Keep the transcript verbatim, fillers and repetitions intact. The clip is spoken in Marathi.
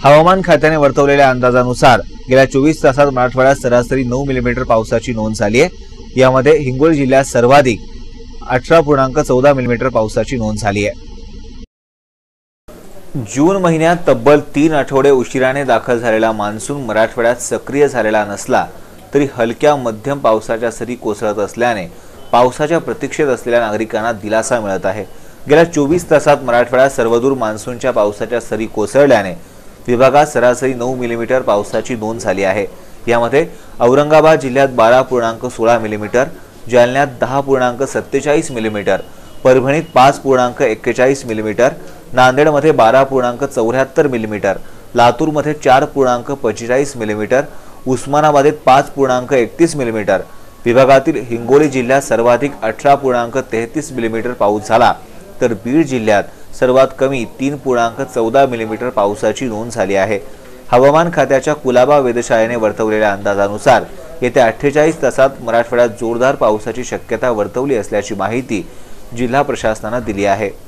हवामान खात्याने वर्तवलेल्या अंदाजानुसार गेल्या चोवीस तासात मराठवाड्यात सरासरी नऊ मिलीमीटर पावसाची नोंद झाली आहे। यामध्ये हिंगोली जिल्ह्यात सर्वाधिक अठरा पूर्णांक चौदा मिलीमीटर पावसाची नोंद झाली आहे। जून महिन्यात तब्बल तीन आठवडे उशिराने दाखल झालेला मान्सून मराठवाड्यात सक्रिय झालेला नसला तरी हलक्या मध्यम पावसाच्या सरी कोसळत असल्याने पावसाच्या प्रतीक्षेत असलेल्या नागरिकांना दिलासा मिळत आहे। गेल्या चोवीस तासात मराठवाड्यात सर्वदूर मान्सूनच्या पावसाच्या सरी कोसळल्याने विभागात सरासरी नऊ मिलीमीटर पावसाची नोंद झाली आहे। यामध्ये औरंगाबाद जिल्ह्यात बारा पूर्णांक सोळा मिलीमीटर, जालन्यात दहा पूर्णांक सत्तेचाळीस मिलीमीटर, परभणीत पाच पूर्णांक एक्केचाळीस मिलीमीटर, नांदेडमध्ये बारा पूर्णांक चौऱ्याहत्तर मिलीमीटर, लातूरमध्ये चार पूर्णांक पंचेचाळीस मिलीमीटर, उस्मानाबादेत पाच पूर्णांक एकतीस मिलीमीटर, विभागातील हिंगोली जिल्ह्यात सर्वाधिक अठरा पूर्णांक तेहतीस मिलीमीटर पाऊस झाला तर बीड जिल्ह्यात सर्वात कमी तीन पूर्णांक चौदा मिलीमीटर पावसाची नोंद झाली आहे। हवामान खात्याच्या कुलाबा वेधशाळेने वर्तवलेल्या अंदाजानुसार येत्या अठ्ठेचाळीस तासात मराठवाड्यात जोरदार पावसाची शक्यता वर्तवली असल्याची माहिती जिल्हा प्रशासनाने दिली आहे।